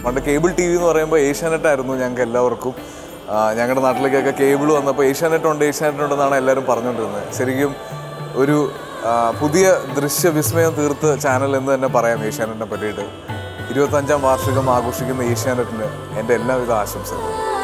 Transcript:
പണ്ട് cable T V എന്ന് പറയുമ്പോൾ ഏഷ്യാനെറ്റായിരുന്നു ഞങ്ങൾക്ക് എല്ലാവർക്കും. ഞങ്ങളുടെ നാട്ടിലേക്കൊക്കെ കേബിൾ വന്നപ്പോൾ ഏഷ്യാനെറ്റ് ഉണ്ടെന്നാണ് എല്ലാവരും പറഞ്ഞുകൊണ്ടിരുന്നത്. ശരിക്കും ഒരു പുതിയ ദൃശ്യവിസ്മയം തീർത്ത് ചാനൽ എന്ന് തന്നെ പറയാം ഏഷ്യാനെറ്റിനെ പറ്റിയിട്ട്. 25ാം വാർഷികം ആഘോഷിക്കുന്ന ഏഷ്യാനെറ്റിന് എൻ്റെ എല്ലാവിധ ആശംസകളും.